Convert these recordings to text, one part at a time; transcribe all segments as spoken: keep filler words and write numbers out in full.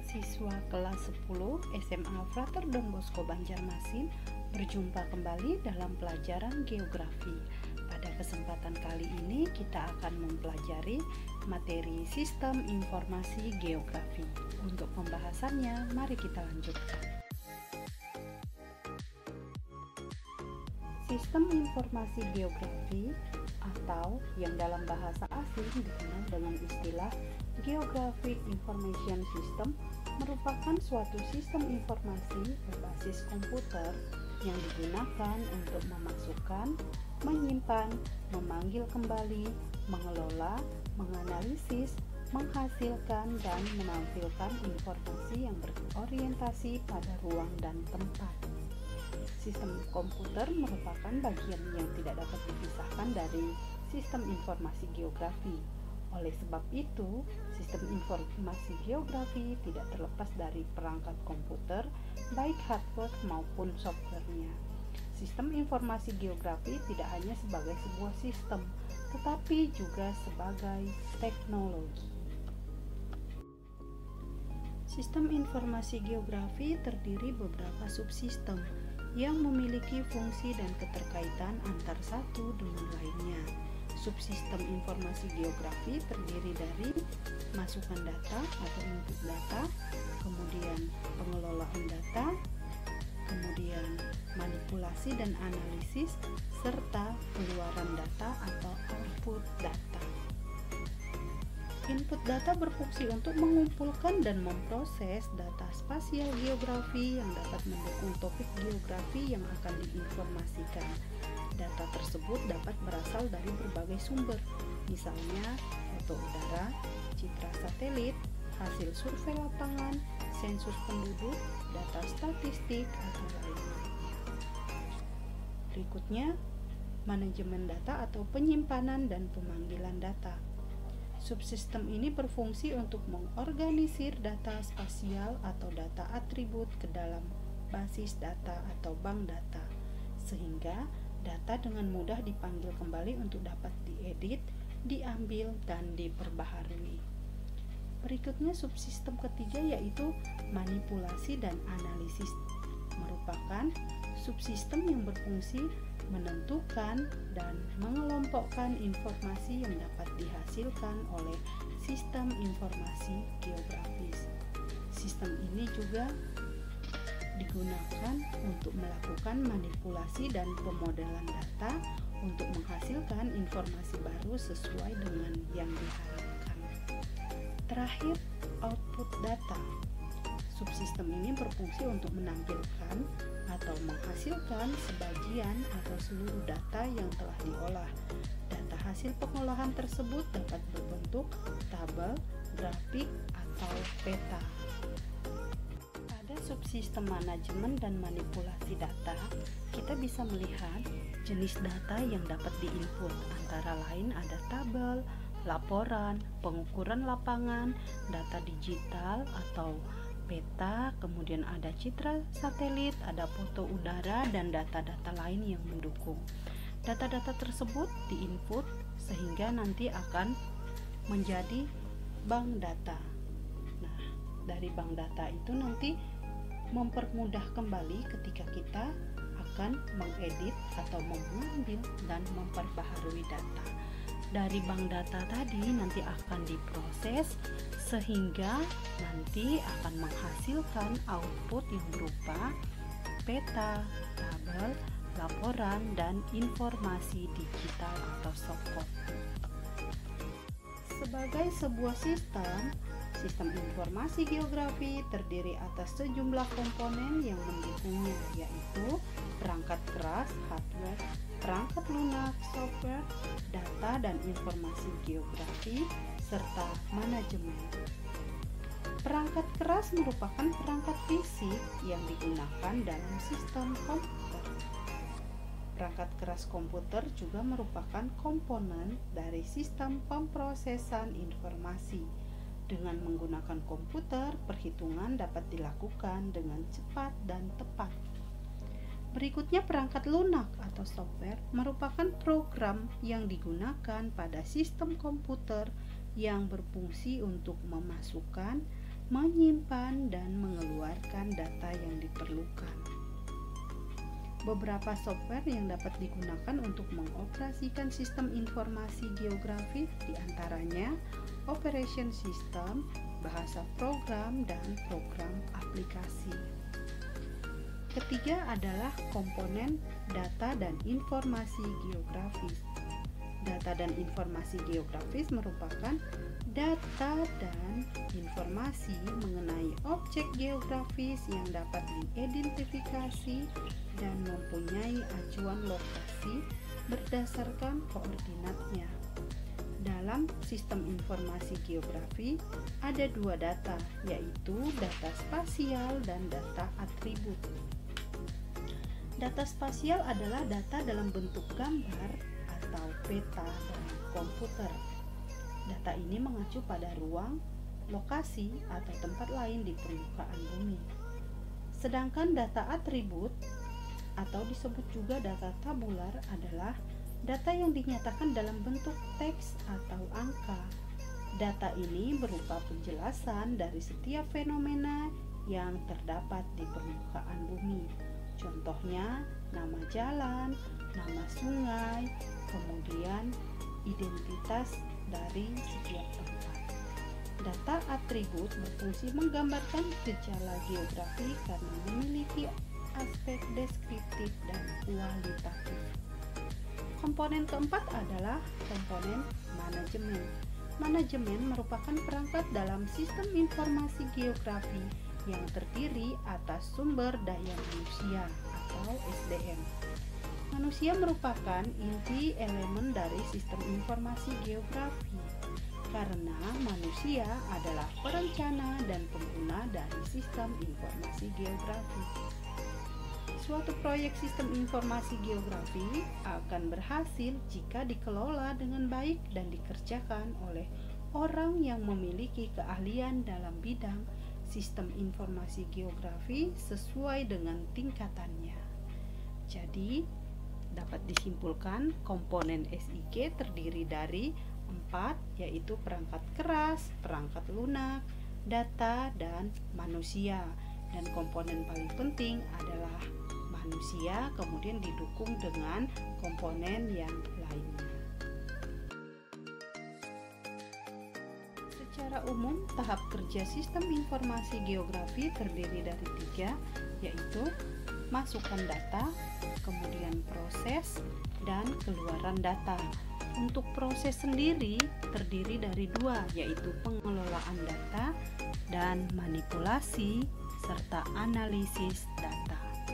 Siswa kelas sepuluh S M A Frater Don Bosco Banjarmasin berjumpa kembali dalam pelajaran geografi. Pada kesempatan kali ini kita akan mempelajari materi sistem informasi geografi. Untuk pembahasannya, mari kita lanjutkan. Sistem informasi geografi atau yang dalam bahasa asing dikenal dengan istilah Geographic Information System merupakan suatu sistem informasi berbasis komputer yang digunakan untuk memasukkan, menyimpan, memanggil kembali, mengelola, menganalisis, menghasilkan, dan menampilkan informasi yang berorientasi pada ruang dan tempat. Sistem komputer merupakan bagian yang tidak dapat dipisahkan dari sistem informasi geografi. Oleh sebab itu, sistem informasi geografi tidak terlepas dari perangkat komputer, baik hardware maupun software-nya. Sistem informasi geografi tidak hanya sebagai sebuah sistem, tetapi juga sebagai teknologi. Sistem informasi geografi terdiri beberapa subsistem yang memiliki fungsi dan keterkaitan antar satu dengan lainnya. Subsistem informasi geografi terdiri dari masukan data atau input data, kemudian pengelolaan data, kemudian manipulasi dan analisis, serta keluaran data atau output data. Input data berfungsi untuk mengumpulkan dan memproses data spasial geografi yang dapat mendukung topik geografi yang akan diinformasikan. Data tersebut dapat berasal dari berbagai sumber, misalnya foto udara, citra satelit, hasil survei lapangan, sensus penduduk, data statistik, atau lainnya. Berikutnya, manajemen data atau penyimpanan dan pemanggilan data. Subsistem ini berfungsi untuk mengorganisir data spasial atau data atribut ke dalam basis data atau bank data, sehingga data dengan mudah dipanggil kembali untuk dapat diedit, diambil, dan diperbaharui. Berikutnya subsistem ketiga yaitu manipulasi dan analisis, merupakan subsistem yang berfungsi menentukan dan mengelompokkan informasi yang dapat dihasilkan oleh sistem informasi geografis. Sistem ini juga digunakan untuk melakukan manipulasi dan pemodelan data untuk menghasilkan informasi baru sesuai dengan yang diharapkan. Terakhir, output data. Subsistem ini berfungsi untuk menampilkan atau menghasilkan sebagian atau seluruh data yang telah diolah. Data hasil pengolahan tersebut dapat berbentuk tabel, grafik, atau peta. Pada subsistem manajemen dan manipulasi data, kita bisa melihat jenis data yang dapat diinput, antara lain ada tabel, laporan, pengukuran lapangan, data digital atau peta, kemudian ada citra satelit, ada foto udara, dan data-data lain yang mendukung. Data-data tersebut diinput sehingga nanti akan menjadi bank data. Nah, dari bank data itu nanti mempermudah kembali ketika kita akan mengedit atau mengambil dan memperbaharui data. Dari bank data tadi nanti akan diproses sehingga nanti akan menghasilkan output yang berupa peta, tabel, laporan, dan informasi digital atau softcopy. Sebagai sebuah sistem, sistem informasi geografi terdiri atas sejumlah komponen yang mendukungnya, yaitu perangkat keras, hardware, perangkat lunak, software, data dan informasi geografi, serta manajemen. Perangkat keras merupakan perangkat fisik yang digunakan dalam sistem komputer. Perangkat keras komputer juga merupakan komponen dari sistem pemrosesan informasi. Dengan menggunakan komputer, perhitungan dapat dilakukan dengan cepat dan tepat. Berikutnya, perangkat lunak atau software merupakan program yang digunakan pada sistem komputer yang berfungsi untuk memasukkan, menyimpan dan mengeluarkan data yang diperlukan. Beberapa software yang dapat digunakan untuk mengoperasikan sistem informasi geografis diantaranya operation system, bahasa program, dan program aplikasi. Ketiga adalah komponen data dan informasi geografis. Data dan informasi geografis merupakan data dan informasi mengenai objek geografis yang dapat diidentifikasi dan mempunyai acuan lokasi berdasarkan koordinatnya. Dalam sistem informasi geografi ada dua data, yaitu data spasial dan data atribut. Data spasial adalah data dalam bentuk gambar atau peta dalam komputer. Data ini mengacu pada ruang, lokasi, atau tempat lain di permukaan bumi. Sedangkan data atribut atau disebut juga data tabular adalah data yang dinyatakan dalam bentuk teks atau angka. Data ini berupa penjelasan dari setiap fenomena yang terdapat di permukaan bumi. Contohnya, nama jalan, nama sungai, kemudian identitas dari setiap tempat. Data atribut berfungsi menggambarkan gejala geografi karena memiliki aspek deskriptif dan kualitatif. Komponen keempat adalah komponen manajemen. Manajemen merupakan perangkat dalam sistem informasi geografi yang terdiri atas sumber daya manusia atau S D M. Manusia merupakan inti elemen dari sistem informasi geografi karena manusia adalah perencana dan pengguna dari sistem informasi geografi. Suatu proyek sistem informasi geografi akan berhasil jika dikelola dengan baik dan dikerjakan oleh orang yang memiliki keahlian dalam bidang sistem informasi geografi sesuai dengan tingkatannya. Jadi, dapat disimpulkan komponen S I G terdiri dari empat, yaitu perangkat keras, perangkat lunak, data, dan manusia. Dan komponen paling penting adalah manusia, kemudian didukung dengan komponen yang lainnya. Secara umum, tahap kerja sistem informasi geografi terdiri dari tiga, yaitu masukkan data, kemudian proses, dan keluaran data. Untuk proses sendiri terdiri dari dua, yaitu pengelolaan data dan manipulasi serta analisis data.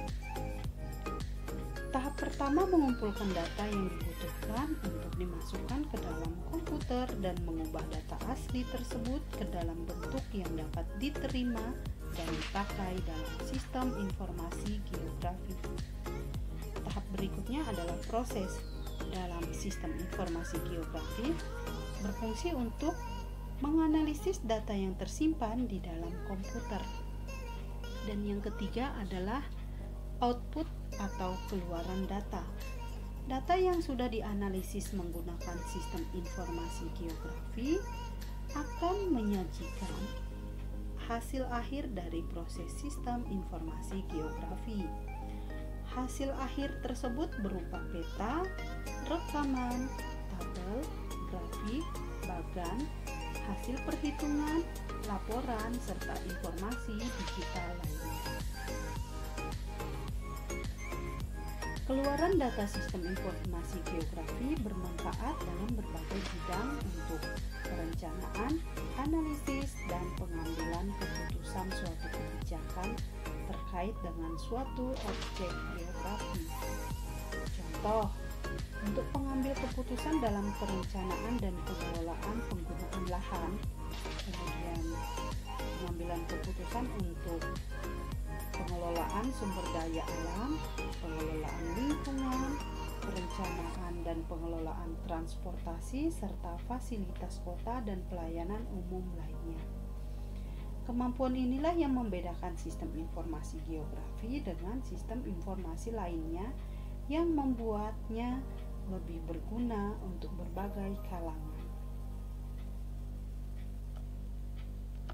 Tahap pertama mengumpulkan data yang dibutuhkan untuk dimasukkan ke dalam komputer dan mengubah data asli tersebut ke dalam bentuk yang dapat diterima dan dipakai dalam sistem informasi geografi. Tahap berikutnya adalah proses. Dalam sistem informasi geografi berfungsi untuk menganalisis data yang tersimpan di dalam komputer. Dan yang ketiga adalah output atau keluaran data. Data yang sudah dianalisis menggunakan sistem informasi geografi akan menyajikan hasil akhir dari proses sistem informasi geografi. Hasil akhir tersebut berupa peta, rekaman, tabel, grafik, bagan, hasil perhitungan, laporan, serta informasi digital lainnya. Keluaran data sistem informasi geografi bermanfaat dalam berbagai bidang untuk perencanaan, analisis, dan pengambilan keputusan suatu kebijakan terkait dengan suatu objek geografi. Contoh, untuk pengambil keputusan dalam perencanaan dan pengelolaan penggunaan lahan, kemudian pengambilan keputusan untuk pengelolaan sumber daya alam, pengelolaan lingkungan, perencanaan dan pengelolaan transportasi, serta fasilitas kota dan pelayanan umum lainnya. Kemampuan inilah yang membedakan sistem informasi geografi dengan sistem informasi lainnya yang membuatnya lebih berguna untuk berbagai kalangan.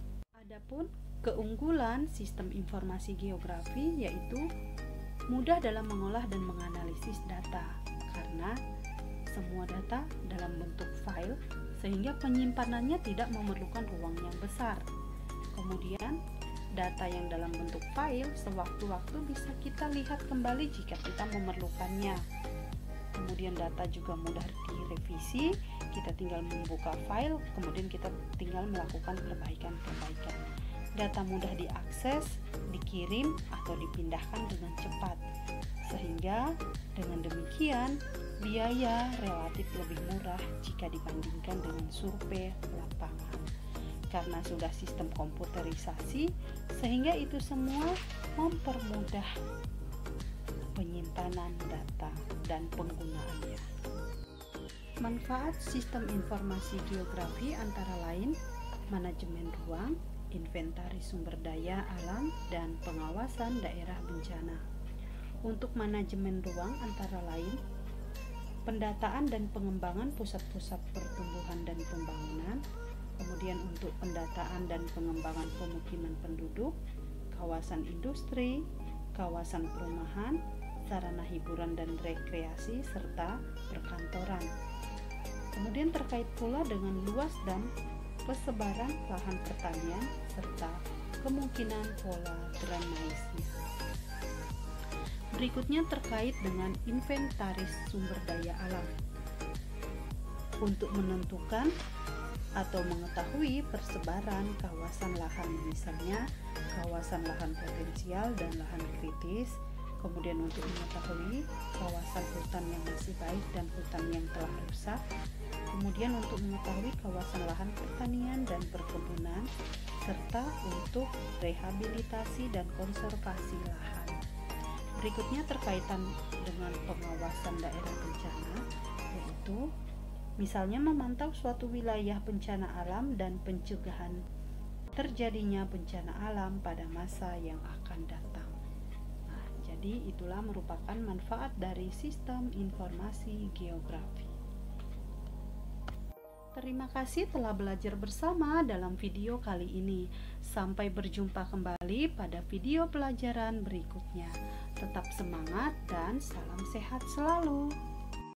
Adapun keunggulan sistem informasi geografi yaitu mudah dalam mengolah dan menganalisis data karena semua data dalam bentuk file sehingga penyimpanannya tidak memerlukan ruang yang besar. Kemudian data yang dalam bentuk file sewaktu-waktu bisa kita lihat kembali jika kita memerlukannya. Kemudian data juga mudah direvisi, kita tinggal membuka file, kemudian kita tinggal melakukan perbaikan-perbaikan. Data mudah diakses, dikirim, atau dipindahkan dengan cepat. Sehingga dengan demikian, biaya relatif lebih murah jika dibandingkan dengan survei lapangan. Karena sudah sistem komputerisasi, sehingga itu semua mempermudah penyimpanan data dan penggunaannya. Manfaat sistem informasi geografi antara lain manajemen ruang, inventaris sumber daya alam, dan pengawasan daerah bencana. Untuk manajemen ruang antara lain pendataan dan pengembangan pusat-pusat pertumbuhan dan pembangunan, kemudian untuk pendataan dan pengembangan pemukiman penduduk, kawasan industri, kawasan perumahan, sarana hiburan dan rekreasi, serta perkantoran. Kemudian terkait pula dengan luas dan persebaran lahan pertanian serta kemungkinan pola drainase. Berikutnya terkait dengan inventaris sumber daya alam. Untuk menentukan atau mengetahui persebaran kawasan lahan, misalnya kawasan lahan potensial dan lahan kritis, kemudian untuk mengetahui kawasan hutan yang masih baik dan hutan yang telah rusak, kemudian untuk mengetahui kawasan lahan pertanian dan perkebunan, serta untuk rehabilitasi dan konservasi lahan. Berikutnya terkaitan dengan pengawasan daerah bencana, yaitu misalnya memantau suatu wilayah bencana alam dan pencegahan terjadinya bencana alam pada masa yang akan datang. Nah, jadi itulah merupakan manfaat dari sistem informasi geografi. Terima kasih telah belajar bersama dalam video kali ini. Sampai berjumpa kembali pada video pelajaran berikutnya. Tetap semangat dan salam sehat selalu.